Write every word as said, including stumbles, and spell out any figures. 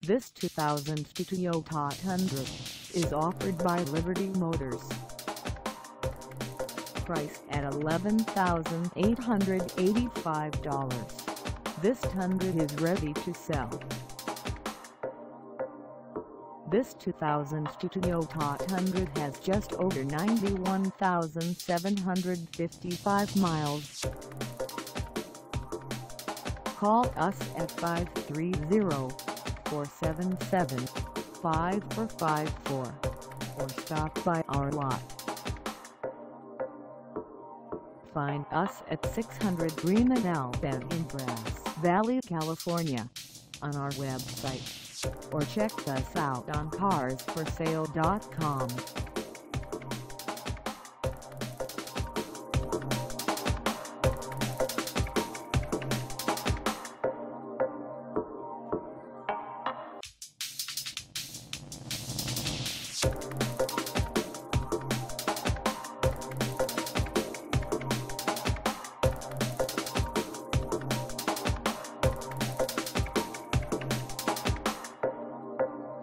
This two thousand two Toyota Tundra is offered by Liberty Motors. Price at eleven thousand eight hundred eighty-five dollars. This Tundra is ready to sell. This two thousand two Toyota Tundra has just over ninety-one thousand seven hundred fifty-five miles. Call us at five three zero, four seven seven, five four five four or stop by our lot. Find us at six hundred FREEMAN Avenue in Grass Valley, California on our website, or check us out on cars for sale dot com.